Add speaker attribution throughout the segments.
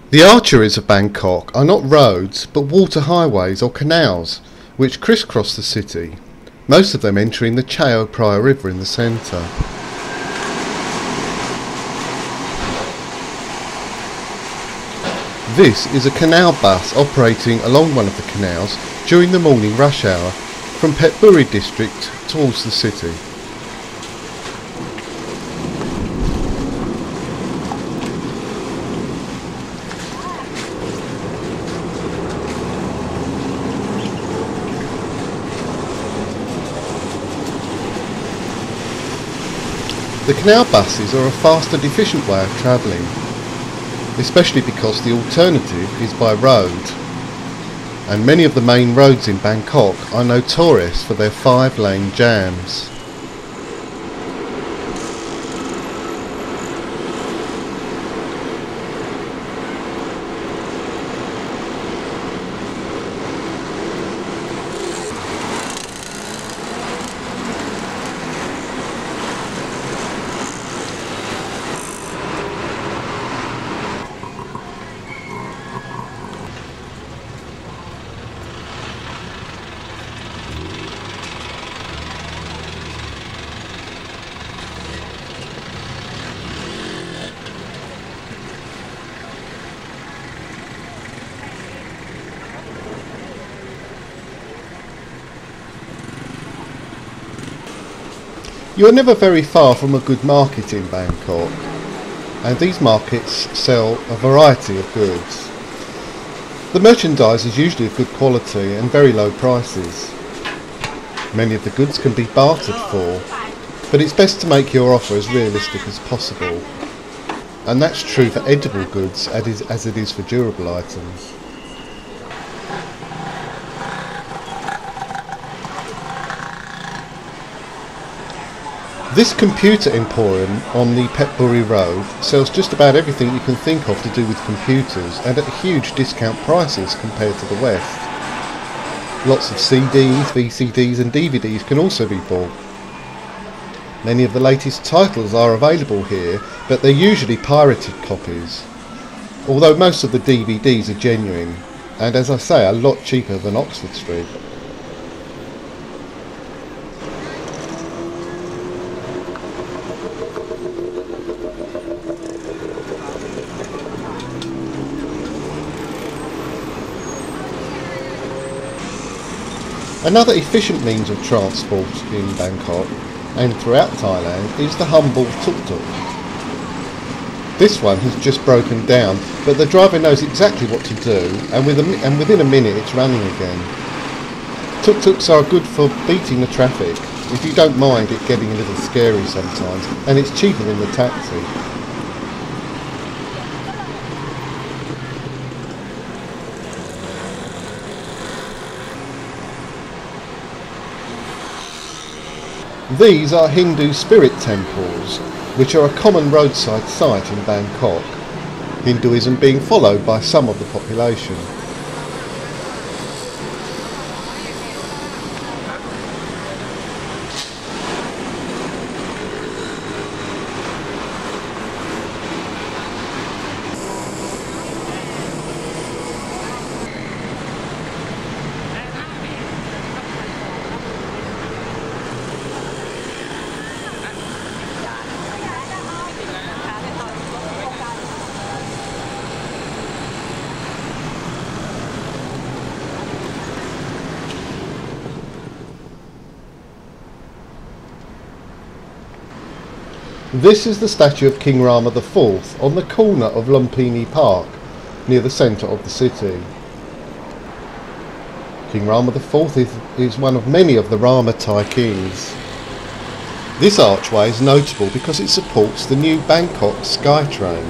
Speaker 1: The arteries of Bangkok are not roads but water highways or canals which crisscross the city, most of them entering the Chao Phraya River in the centre. This is a canal bus operating along one of the canals during the morning rush hour from Phetchaburi district towards the city. The canal buses are a fast and efficient way of travelling, especially because the alternative is by road, and many of the main roads in Bangkok are notorious for their 5-lane jams. You are never very far from a good market in Bangkok, and these markets sell a variety of goods. The merchandise is usually of good quality and very low prices. Many of the goods can be bartered for, but it's best to make your offer as realistic as possible, and that's true for edible goods as it is for durable items. This computer emporium on the Phetchaburi Road sells just about everything you can think of to do with computers, and at huge discount prices compared to the West. Lots of CDs, VCDs and DVDs can also be bought. Many of the latest titles are available here, but they're usually pirated copies, although most of the DVDs are genuine, and as I say, a lot cheaper than Oxford Street. Another efficient means of transport in Bangkok and throughout Thailand is the humble tuk-tuk. This one has just broken down, but the driver knows exactly what to do, and within a minute it's running again. Tuk-tuks are good for beating the traffic, if you don't mind it getting a little scary sometimes, and it's cheaper than the taxi. These are Hindu spirit temples, which are a common roadside site in Bangkok, Hinduism being followed by some of the population. This is the statue of King Rama IV on the corner of Lumpini Park, near the centre of the city. King Rama IV is one of many of the Rama Thai kings. This archway is notable because it supports the new Bangkok SkyTrain.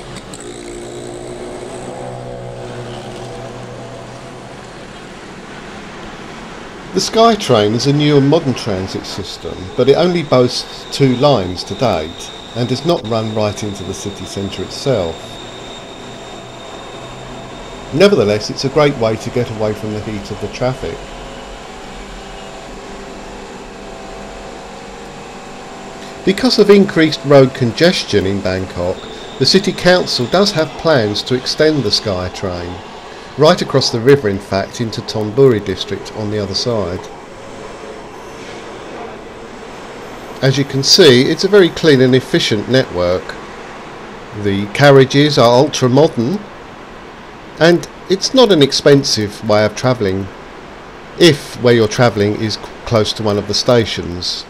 Speaker 1: The SkyTrain is a new and modern transit system, but it only boasts 2 lines to date and does not run right into the city centre itself. Nevertheless, it's a great way to get away from the heat of the traffic. Because of increased road congestion in Bangkok, The City Council does have plans to extend the SkyTrain right across the river, in fact, into Thonburi district on the other side. As you can see, it's a very clean and efficient network. The carriages are ultra modern, and it's not an expensive way of travelling if where you're travelling is close to one of the stations.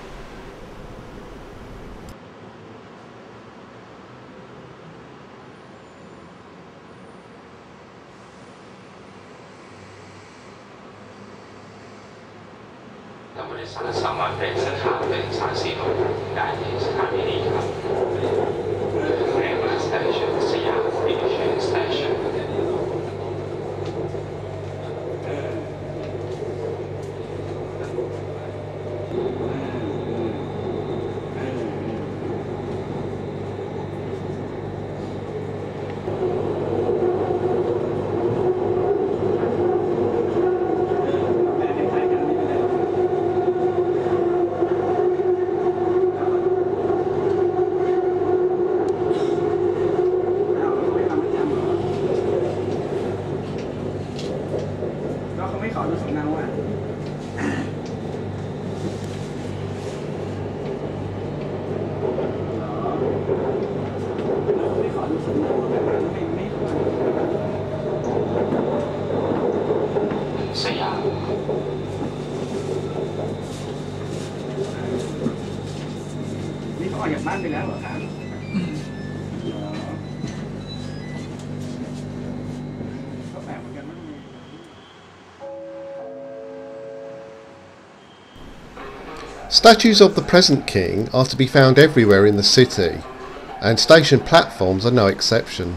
Speaker 1: Statues of the present king are to be found everywhere in the city, and station platforms are no exception.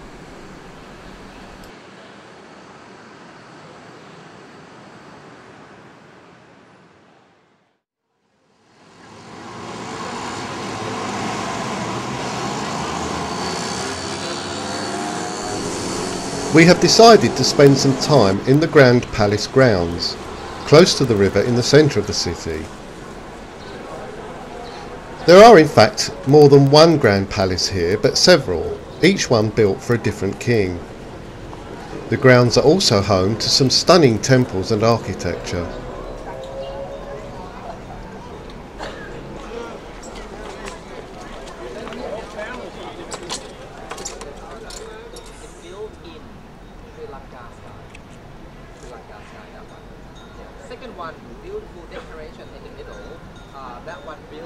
Speaker 1: We have decided to spend some time in the Grand Palace grounds, close to the river in the centre of the city. There are in fact more than one Grand Palace here, but several, each one built for a different king. The grounds are also home to some stunning temples and architecture.
Speaker 2: Second one, beautiful decoration in the middle. That one built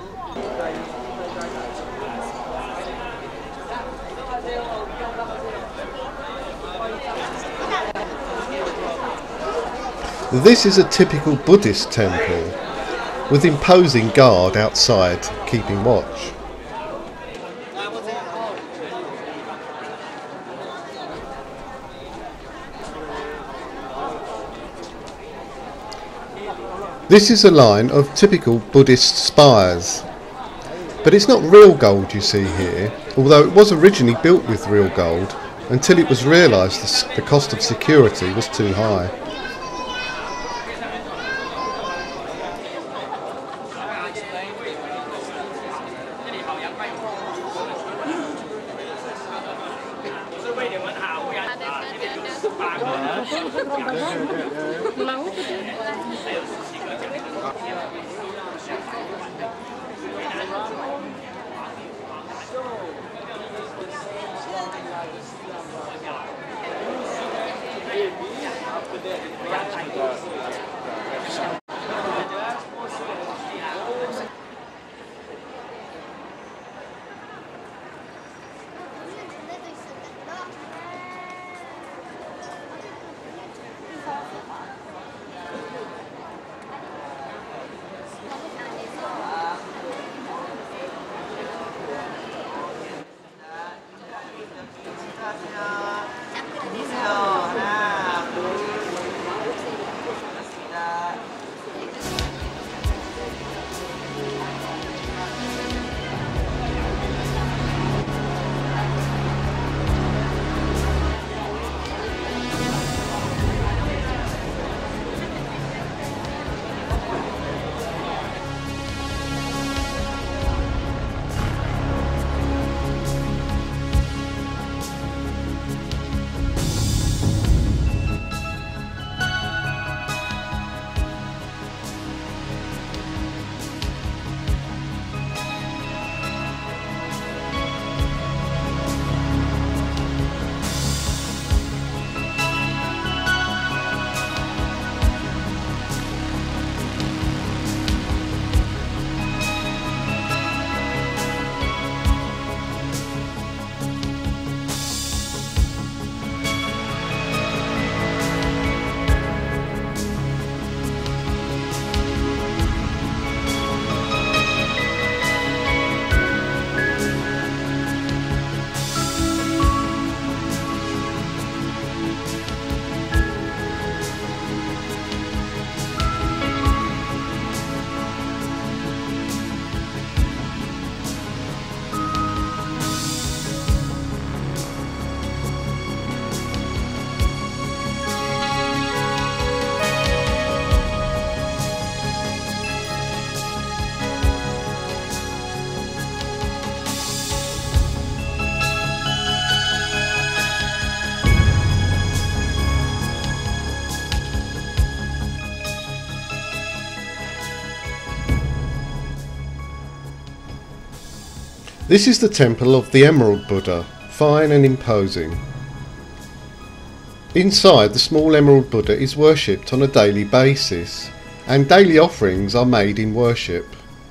Speaker 1: This is a typical Buddhist temple, with imposing guard outside keeping watch. This is a line of typical Buddhist spires, but it's not real gold you see here, although it was originally built with real gold until it was realised the cost of security was too high. This is the temple of the Emerald Buddha, fine and imposing. Inside, the small Emerald Buddha is worshipped on a daily basis, and daily offerings are made in worship.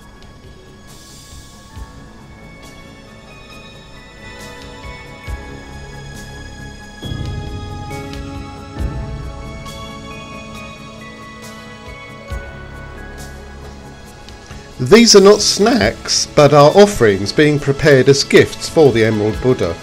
Speaker 1: These are not snacks, but are offerings being prepared as gifts for the Emerald Buddha.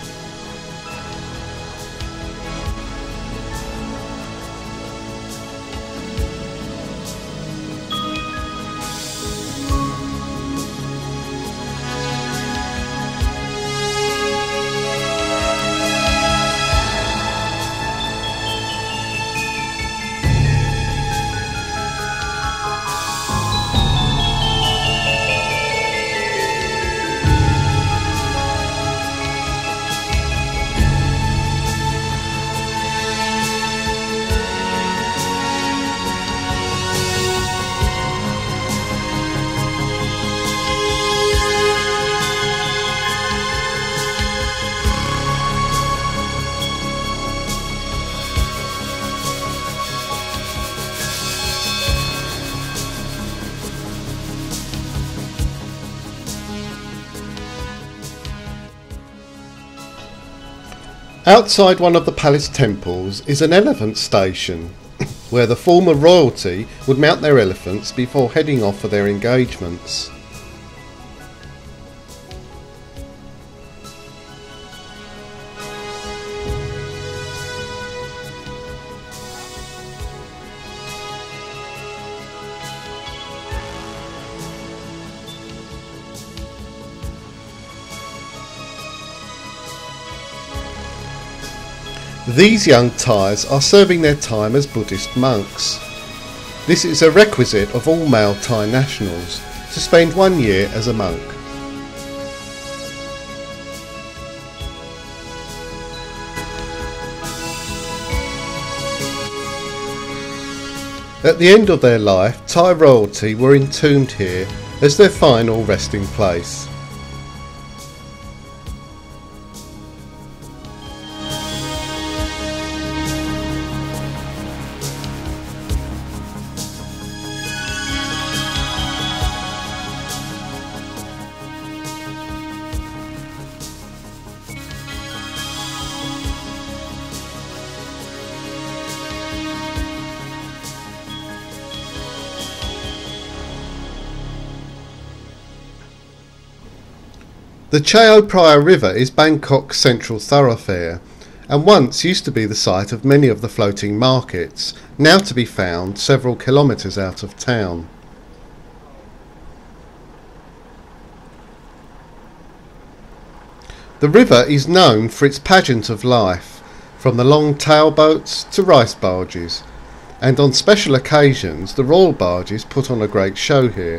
Speaker 1: Outside one of the palace temples is an elephant station, where the former royalty would mount their elephants before heading off for their engagements. These young Thais are serving their time as Buddhist monks. This is a requisite of all male Thai nationals, to spend 1 year as a monk. At the end of their life, Thai royalty were entombed here as their final resting place. The Chao Phraya River is Bangkok's central thoroughfare, and once used to be the site of many of the floating markets, now to be found several kilometres out of town. The river is known for its pageant of life, from the long tail boats to rice barges, and on special occasions the royal barges put on a great show here.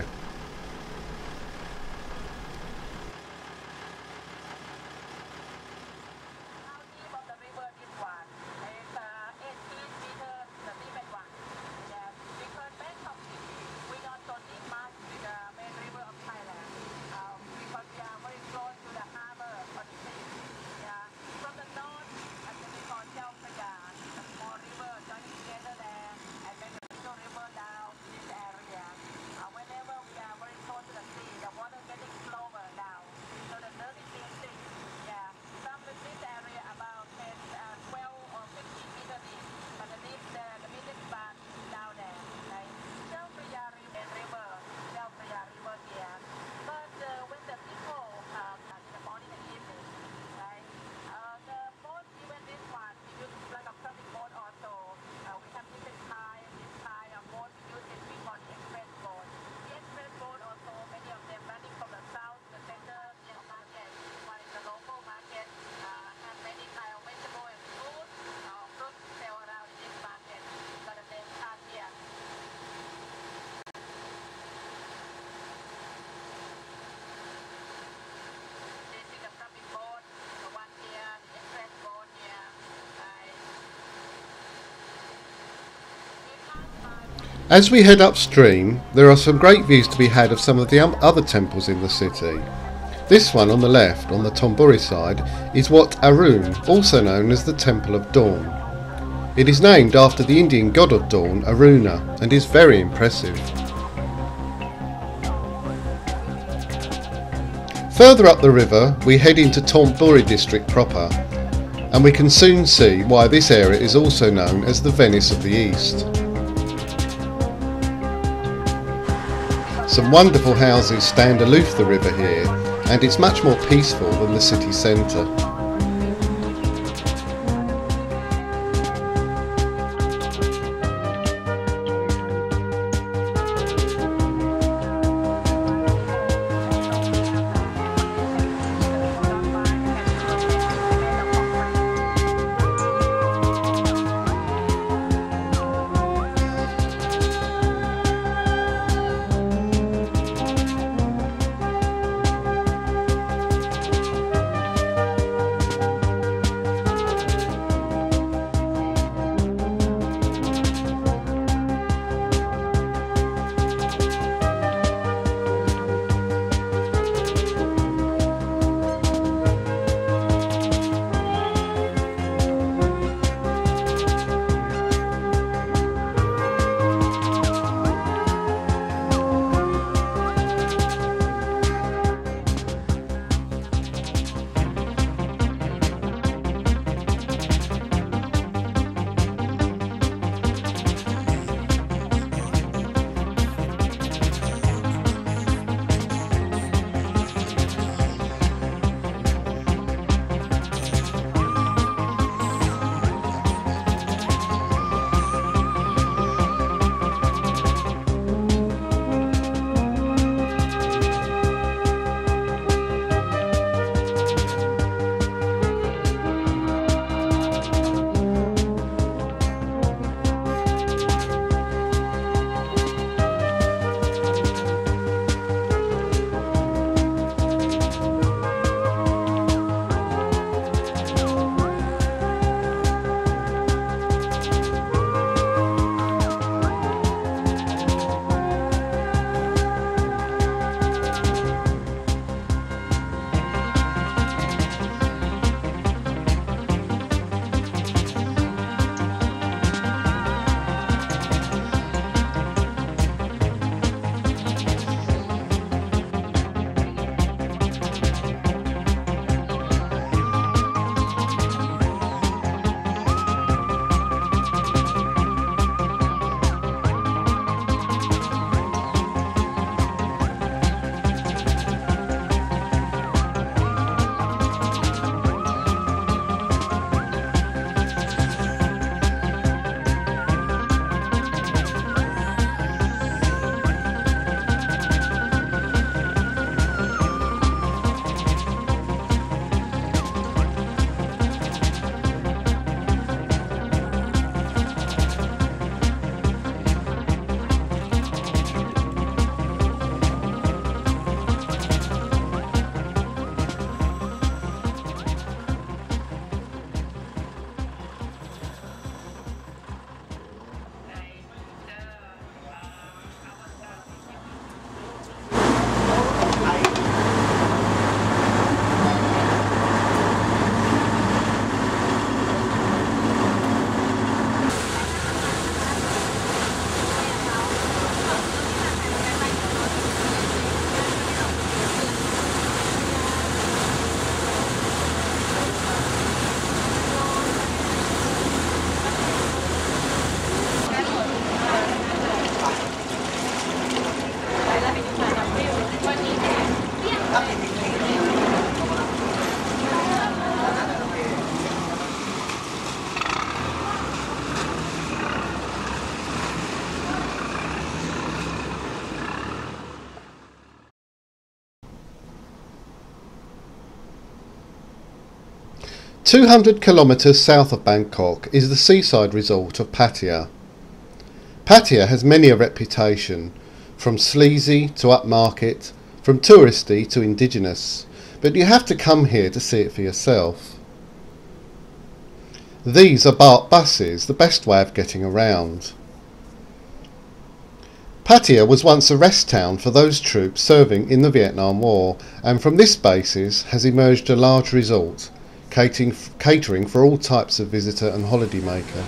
Speaker 1: As we head upstream, there are some great views to be had of some of the other temples in the city. This one on the left, on the Thonburi side, is Wat Arun, also known as the Temple of Dawn. It is named after the Indian god of dawn, Aruna, and is very impressive. Further up the river, we head into Thonburi district proper, and we can soon see why this area is also known as the Venice of the East. Some wonderful houses stand aloof the river here, and it's much more peaceful than the city centre. "200 kilometres south of Bangkok is the seaside resort of Pattaya. Pattaya has many a reputation, from sleazy to upmarket, from touristy to indigenous, but you have to come here to see it for yourself. These are BART buses, the best way of getting around. Pattaya was once a rest town for those troops serving in the Vietnam War, and from this basis has emerged a large resort, catering for all types of visitor and holidaymaker.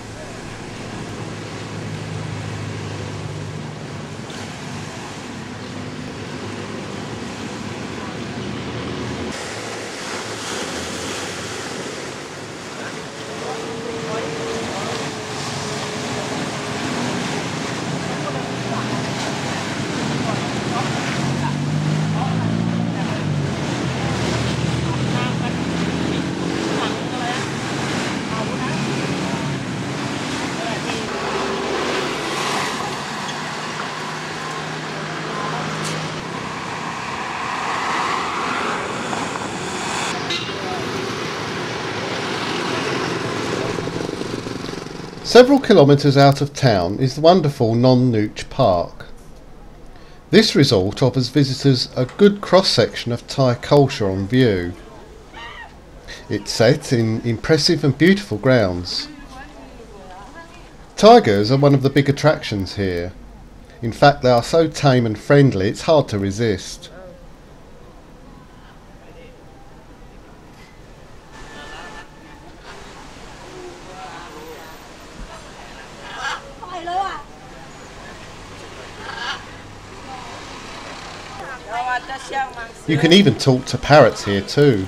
Speaker 1: Several kilometres out of town is the wonderful Non Nooch Park. This resort offers visitors a good cross-section of Thai culture on view. It's set in impressive and beautiful grounds. Tigers are one of the big attractions here. In fact, they are so tame and friendly it's hard to resist. You can even talk to parrots here too.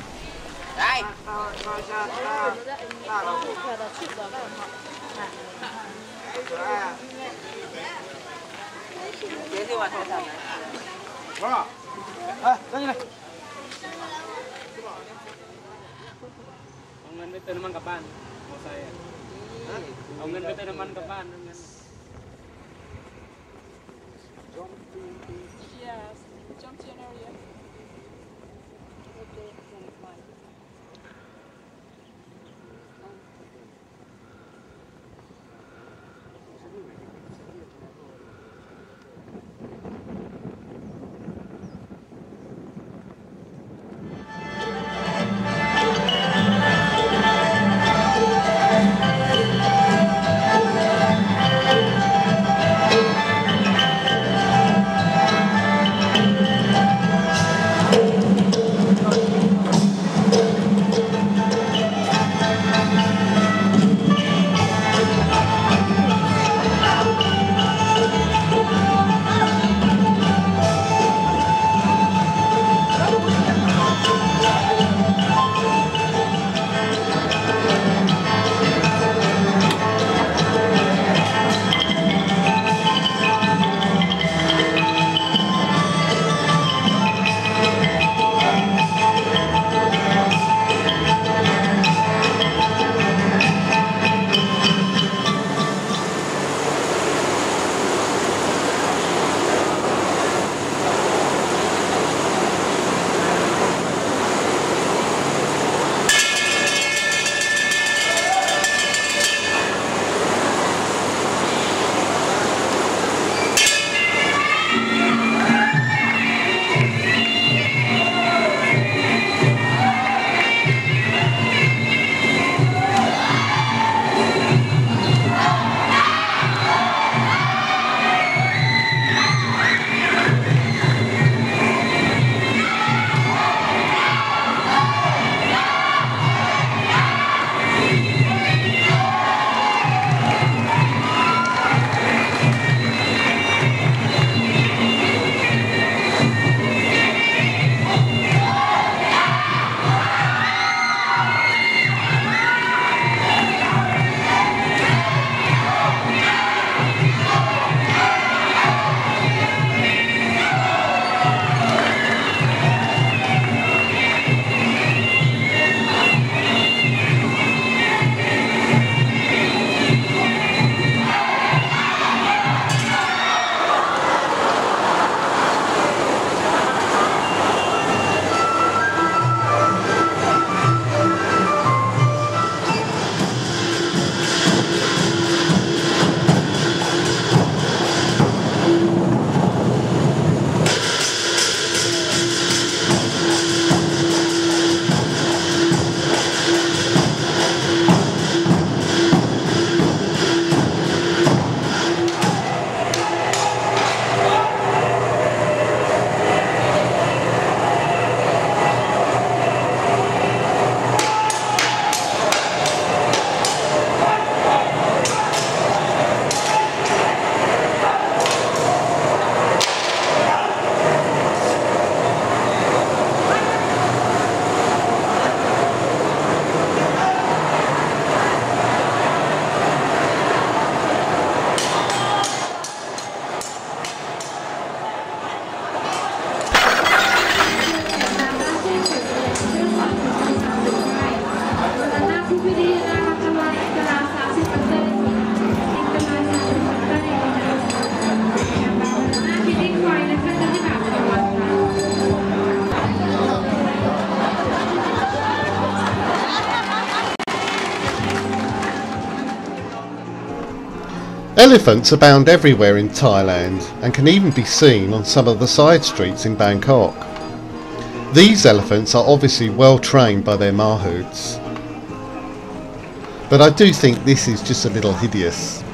Speaker 1: Elephants abound everywhere in Thailand and can even be seen on some of the side streets in Bangkok. These elephants are obviously well trained by their mahouts, but I do think this is just a little hideous.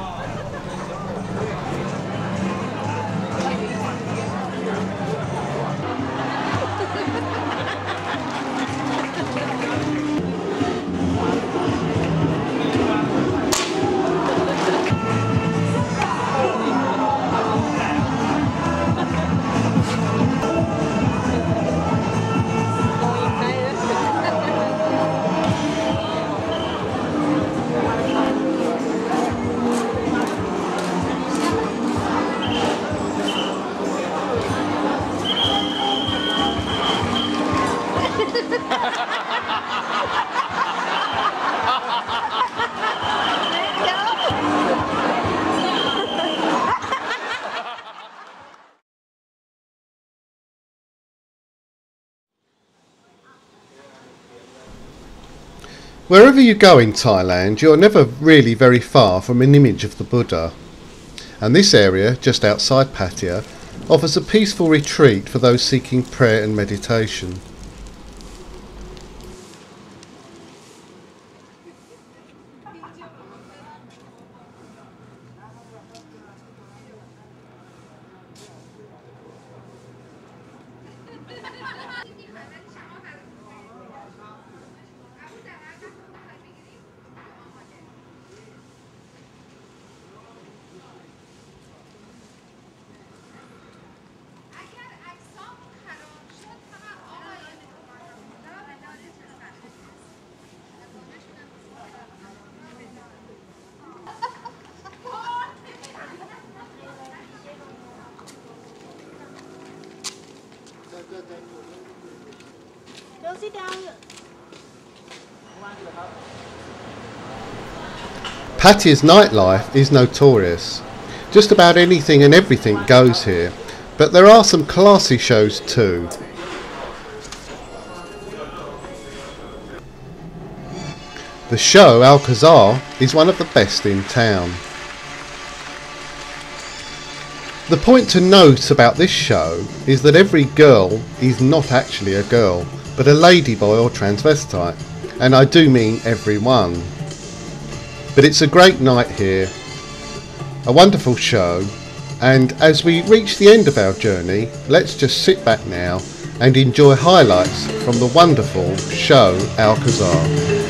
Speaker 1: Wherever you go in Thailand, you're never really very far from an image of the Buddha, and this area, just outside Pattaya, offers a peaceful retreat for those seeking prayer and meditation.
Speaker 3: Go sit down.
Speaker 1: Pattaya's nightlife is notorious. Just about anything and everything goes here, but there are some classy shows too. The show Alcazar is one of the best in town. The point to note about this show is that every girl is not actually a girl, but a ladyboy or transvestite, and I do mean everyone. But it's a great night here, a wonderful show, and as we reach the end of our journey, let's just sit back now and enjoy highlights from the wonderful show Alcazar.